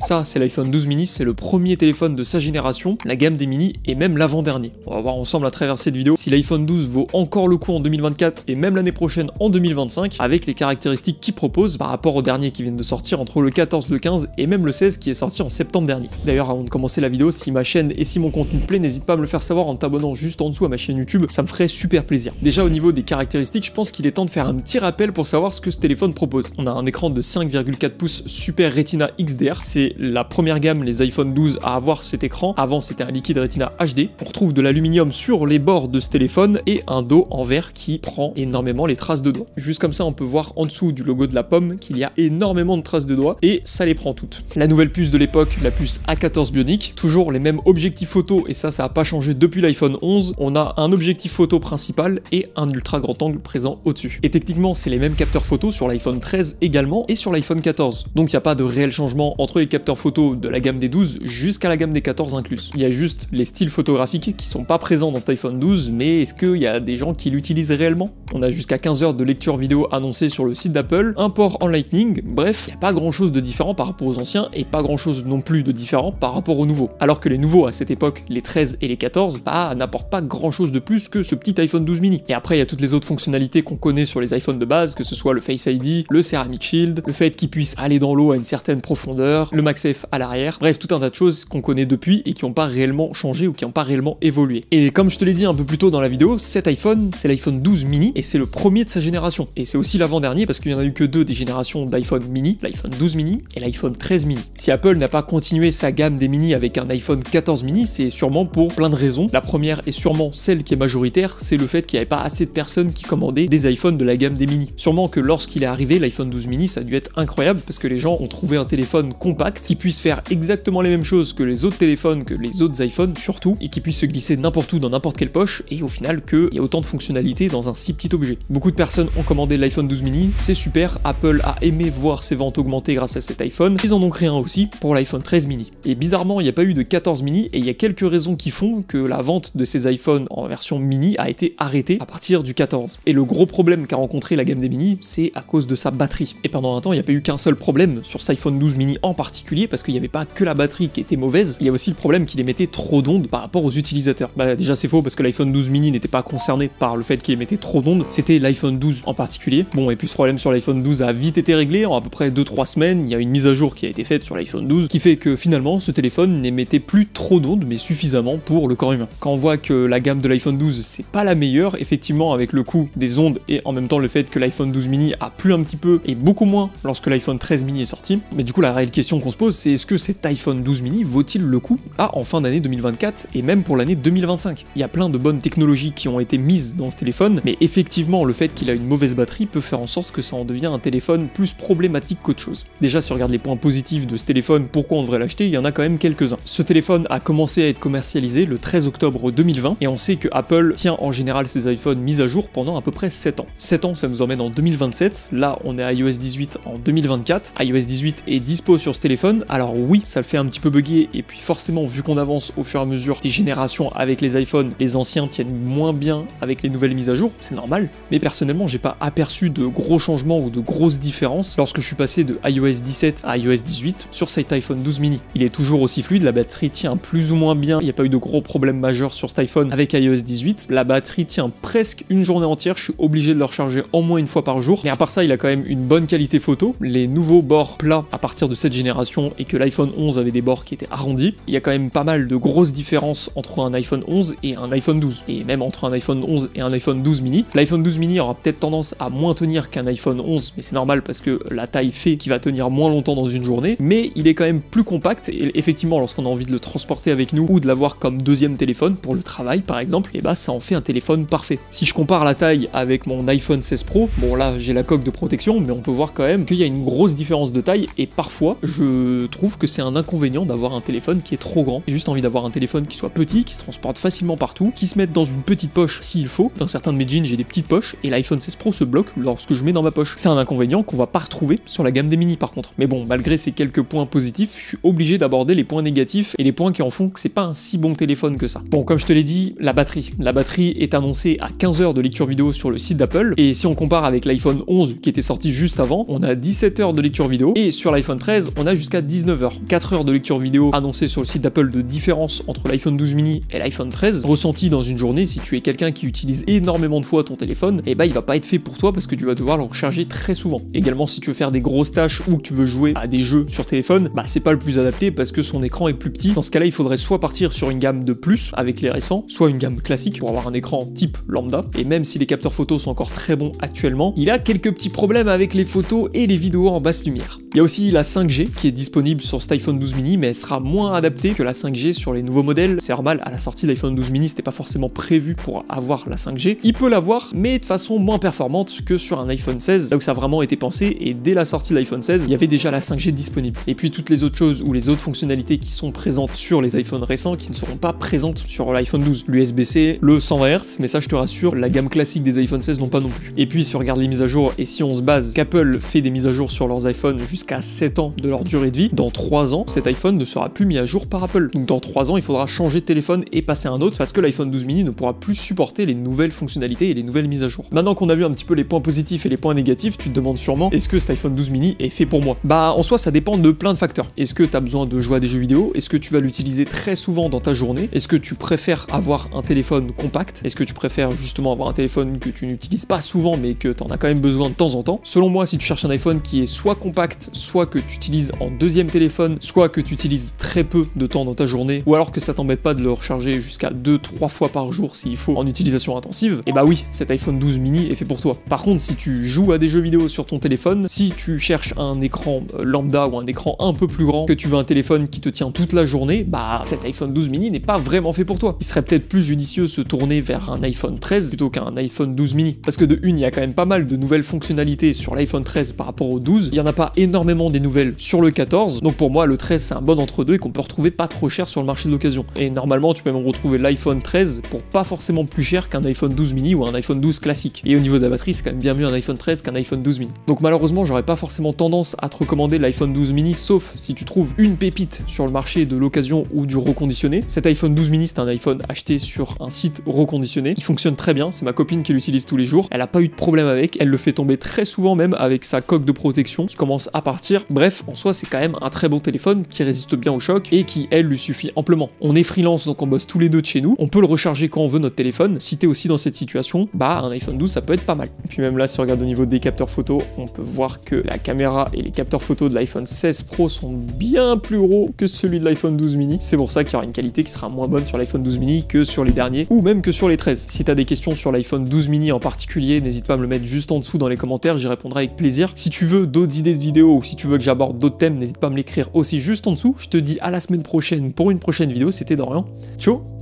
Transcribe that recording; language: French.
Ça, c'est l'iPhone 12 mini, c'est le premier téléphone de sa génération, la gamme des mini et même l'avant-dernier. On va voir ensemble à travers cette vidéo si l'iPhone 12 vaut encore le coup en 2024 et même l'année prochaine en 2025 avec les caractéristiques qu'il propose par rapport aux derniers qui viennent de sortir entre le 14, le 15 et même le 16 qui est sorti en septembre dernier. D'ailleurs, avant de commencer la vidéo, si ma chaîne et si mon contenu te plaît, n'hésite pas à me le faire savoir en t'abonnant juste en dessous à ma chaîne YouTube, ça me ferait super plaisir. Déjà au niveau des caractéristiques, je pense qu'il est temps de faire un petit rappel pour savoir ce que ce téléphone propose. On a un écran de 5,4 pouces Super Retina XDR, c'est la première gamme, les iPhone 12 à avoir cet écran. Avant c'était un liquide Retina HD. On retrouve de l'aluminium sur les bords de ce téléphone et un dos en verre qui prend énormément les traces de doigts. Juste comme ça, on peut voir en dessous du logo de la pomme qu'il y a énormément de traces de doigts et ça les prend toutes. La nouvelle puce de l'époque, la puce A14 Bionic, toujours les mêmes objectifs photo et ça n'a pas changé depuis l'iPhone 11. On a un objectif photo principal et un ultra grand angle présent au-dessus. Et techniquement, c'est les mêmes capteurs photo sur l'iPhone 13 également et sur l'iPhone 14. Donc il n'y a pas de réel changement entre les capteurs photo de la gamme des 12 jusqu'à la gamme des 14 inclus. Il y a juste les styles photographiques qui sont pas présents dans cet iPhone 12, mais est-ce qu'il y a des gens qui l'utilisent réellement? On a jusqu'à 15 heures de lecture vidéo annoncée sur le site d'Apple, un port en Lightning, bref, il n'y a pas grand chose de différent par rapport aux anciens et pas grand chose non plus de différent par rapport aux nouveaux. Alors que les nouveaux à cette époque, les 13 et les 14, bah n'apportent pas grand chose de plus que ce petit iPhone 12 mini. Et après il y a toutes les autres fonctionnalités qu'on connaît sur les iPhones de base, que ce soit le Face ID, le Ceramic Shield, le fait qu'il puisse aller dans l'eau à une certaine profondeur, le MagSafe à l'arrière, bref tout un tas de choses qu'on connaît depuis et qui n'ont pas réellement changé ou qui n'ont pas réellement évolué. Et comme je te l'ai dit un peu plus tôt dans la vidéo, cet iPhone, c'est l'iPhone 12 mini et c'est le premier de sa génération. Et c'est aussi l'avant-dernier parce qu'il n'y en a eu que deux des générations d'iPhone mini, l'iPhone 12 mini et l'iPhone 13 mini. Si Apple n'a pas continué sa gamme des mini avec un iPhone 14 mini, c'est sûrement pour plein de raisons. La première et sûrement celle qui est majoritaire, c'est le fait qu'il n'y avait pas assez de personnes qui commandaient des iPhones de la gamme des mini. Sûrement que lorsqu'il est arrivé, l'iPhone 12 mini, ça a dû être incroyable parce que les gens ont trouvé un téléphone compact qui puisse faire exactement les mêmes choses que les autres téléphones, que les autres iPhones surtout, et qui puisse se glisser n'importe où dans n'importe quelle poche, et au final qu'il y a autant de fonctionnalités dans un si petit objet. Beaucoup de personnes ont commandé l'iPhone 12 mini, c'est super, Apple a aimé voir ses ventes augmenter grâce à cet iPhone, ils en ont créé un aussi pour l'iPhone 13 mini. Et bizarrement, il n'y a pas eu de 14 mini, et il y a quelques raisons qui font que la vente de ces iPhones en version mini a été arrêtée à partir du 14. Et le gros problème qu'a rencontré la gamme des mini, c'est à cause de sa batterie. Et pendant un temps, il n'y a pas eu qu'un seul problème sur cet iPhone 12 mini en particulier, parce qu'il n'y avait pas que la batterie qui était mauvaise, il y a aussi le problème qu'il émettait trop d'ondes par rapport aux utilisateurs. Bah déjà c'est faux parce que l'iPhone 12 mini n'était pas concerné par le fait qu'il émettait trop d'ondes, c'était l'iPhone 12 en particulier. Bon, et puis ce problème sur l'iPhone 12 a vite été réglé en à peu près 2-3 semaines, il y a une mise à jour qui a été faite sur l'iPhone 12 qui fait que finalement ce téléphone n'émettait plus trop d'ondes mais suffisamment pour le corps humain. Quand on voit que la gamme de l'iPhone 12 c'est pas la meilleure, effectivement avec le coût des ondes et en même temps le fait que l'iPhone 12 mini a plu un petit peu et beaucoup moins lorsque l'iPhone 13 mini est sorti, mais du coup la réelle question qu'on se pose c'est est-ce que cet iPhone 12 mini vaut-il le coup en fin d'année 2024 et même pour l'année 2025. Il y a plein de bonnes technologies qui ont été mises dans ce téléphone, mais effectivement le fait qu'il a une mauvaise batterie peut faire en sorte que ça en devient un téléphone plus problématique qu'autre chose. Déjà si on regarde les points positifs de ce téléphone, pourquoi on devrait l'acheter, il y en a quand même quelques-uns. Ce téléphone a commencé à être commercialisé le 13 octobre 2020 et on sait que Apple tient en général ses iPhones mis à jour pendant à peu près 7 ans. 7 ans ça nous emmène en 2027, là on est à iOS 18 en 2024, iOS 18 est dispo sur ce téléphone, alors oui ça le fait un petit peu bugger et puis forcément vu qu'on avance au fur et à mesure des générations avec les iPhones, les anciens tiennent moins bien avec les nouvelles mises à jour, c'est normal, mais personnellement j'ai pas aperçu de gros changements ou de grosses différences lorsque je suis passé de iOS 17 à iOS 18 sur cet iPhone 12 mini. Il est toujours aussi fluide, la batterie tient plus ou moins bien, il n'y a pas eu de gros problèmes majeurs sur cet iPhone avec iOS 18, la batterie tient presque une journée entière, je suis obligé de le recharger au moins une fois par jour, mais à part ça il a quand même une bonne qualité photo, les nouveaux bords plats à partir de cette génération et que l'iPhone 11 avait des bords qui étaient arrondis, il y a quand même pas mal de grosses différences entre un iPhone 11 et un iPhone 12, et même entre un iPhone 11 et un iPhone 12 mini. L'iPhone 12 mini aura peut-être tendance à moins tenir qu'un iPhone 11, mais c'est normal parce que la taille fait qu'il va tenir moins longtemps dans une journée, mais il est quand même plus compact, et effectivement lorsqu'on a envie de le transporter avec nous ou de l'avoir comme deuxième téléphone pour le travail par exemple, et bah ça en fait un téléphone parfait. Si je compare la taille avec mon iPhone 16 Pro, bon là j'ai la coque de protection, mais on peut voir quand même qu'il y a une grosse différence de taille, et parfois je trouve que c'est un inconvénient d'avoir un téléphone qui est trop grand. J'ai juste envie d'avoir un téléphone qui soit petit, qui se transporte facilement partout, qui se mette dans une petite poche s'il faut. Dans certains de mes jeans j'ai des petites poches, et l'iPhone 16 Pro se bloque lorsque je mets dans ma poche. C'est un inconvénient qu'on va pas retrouver sur la gamme des mini par contre. Mais bon, malgré ces quelques points positifs, je suis obligé d'aborder les points négatifs et les points qui en font que c'est pas un si bon téléphone que ça. Bon, comme je te l'ai dit, la batterie. La batterie est annoncée à 15 heures de lecture vidéo sur le site d'Apple, et si on compare avec l'iPhone 11 qui était sorti juste avant, on a 17 heures de lecture vidéo, et sur l'iPhone 13, on a jusqu'à jusqu'à 19 h. 4 heures de lecture vidéo annoncée sur le site d'Apple de différence entre l'iPhone 12 mini et l'iPhone 13, ressenti dans une journée. Si tu es quelqu'un qui utilise énormément de fois ton téléphone, et bah il va pas être fait pour toi parce que tu vas devoir le recharger très souvent. Également, si tu veux faire des grosses tâches ou que tu veux jouer à des jeux sur téléphone, bah c'est pas le plus adapté parce que son écran est plus petit. Dans ce cas-là, il faudrait soit partir sur une gamme de plus avec les récents, soit une gamme classique pour avoir un écran type lambda. Et même si les capteurs photos sont encore très bons actuellement, il a quelques petits problèmes avec les photos et les vidéos en basse lumière. Il y a aussi la 5G qui est disponible sur cet iPhone 12 mini, mais elle sera moins adaptée que la 5G sur les nouveaux modèles. C'est normal, à la sortie de l'iPhone 12 mini, c'était pas forcément prévu pour avoir la 5G. Il peut l'avoir, mais de façon moins performante que sur un iPhone 16, là où ça a vraiment été pensé, et dès la sortie de l'iPhone 16, il y avait déjà la 5G disponible. Et puis toutes les autres choses ou les autres fonctionnalités qui sont présentes sur les iPhones récents qui ne seront pas présentes sur l'iPhone 12. L'USB-C, le 120 Hz, mais ça je te rassure, la gamme classique des iPhone 16 n'ont pas non plus. Et puis si on regarde les mises à jour, et si on se base qu'Apple fait des mises à jour sur leurs iPhones jusqu'à 7 ans de leur durée de vie, dans 3 ans, cet iPhone ne sera plus mis à jour par Apple. Donc dans 3 ans, il faudra changer de téléphone et passer à un autre parce que l'iPhone 12 mini ne pourra plus supporter les nouvelles fonctionnalités et les nouvelles mises à jour. Maintenant qu'on a vu un petit peu les points positifs et les points négatifs, tu te demandes sûrement, est-ce que cet iPhone 12 mini est fait pour moi? Bah en soi ça dépend de plein de facteurs. Est-ce que tu as besoin de jouer à des jeux vidéo? Est-ce que tu vas l'utiliser très souvent dans ta journée? Est-ce que tu préfères avoir un téléphone compact? Est-ce que tu préfères justement avoir un téléphone que tu n'utilises pas souvent mais que tu en as quand même besoin de temps en temps? Selon moi, si tu cherches un iPhone qui est soit compact, soit que tu utilises en deuxième téléphone, soit que tu utilises très peu de temps dans ta journée, ou alors que ça t'embête pas de le recharger jusqu'à 2-3 fois par jour s'il faut en utilisation intensive, et bah oui, cet iPhone 12 mini est fait pour toi. Par contre, si tu joues à des jeux vidéo sur ton téléphone, si tu cherches un écran lambda ou un écran un peu plus grand, que tu veux un téléphone qui te tient toute la journée, bah cet iPhone 12 mini n'est pas vraiment fait pour toi. Il serait peut-être plus judicieux de se tourner vers un iPhone 13 plutôt qu'un iPhone 12 mini. Parce que de une, il y a quand même pas mal de nouvelles fonctionnalités sur l'iPhone 13 par rapport au 12, il y en a pas énormément des nouvelles sur le 14, donc pour moi le 13 c'est un bon entre-deux et qu'on peut retrouver pas trop cher sur le marché de l'occasion. Et normalement tu peux même retrouver l'iPhone 13 pour pas forcément plus cher qu'un iPhone 12 mini ou un iPhone 12 classique. Et au niveau de la batterie, c'est quand même bien mieux un iPhone 13 qu'un iPhone 12 mini. Donc malheureusement, j'aurais pas forcément tendance à te recommander l'iPhone 12 mini, sauf si tu trouves une pépite sur le marché de l'occasion ou du reconditionné. Cet iPhone 12 mini, c'est un iPhone acheté sur un site reconditionné. Il fonctionne très bien, c'est ma copine qui l'utilise tous les jours. Elle a pas eu de problème avec, elle le fait tomber très souvent même avec sa coque de protection qui commence à partir. Bref, en soi, c'est quand même un très bon téléphone qui résiste bien au choc et qui, elle, lui suffit amplement. On est freelance, donc on bosse tous les deux de chez nous. On peut le recharger quand on veut notre téléphone. Si t'es aussi dans cette situation, bah un iPhone 12 ça peut être pas mal. Et puis même là, si on regarde au niveau des capteurs photo, on peut voir que la caméra et les capteurs photo de l'iPhone 16 Pro sont bien plus gros que celui de l'iPhone 12 mini. C'est pour ça qu'il y aura une qualité qui sera moins bonne sur l'iPhone 12 mini que sur les derniers, ou même que sur les 13. Si t'as des questions sur l'iPhone 12 mini en particulier, n'hésite pas à me le mettre juste en dessous dans les commentaires, j'y répondrai avec plaisir. Si tu veux d'autres idées de vidéos ou si tu veux que j'aborde d'autres thèmes, n'hésite pas à me l'écrire aussi juste en dessous. Je te dis à la semaine prochaine pour une prochaine vidéo, c'était Dorian. Ciao.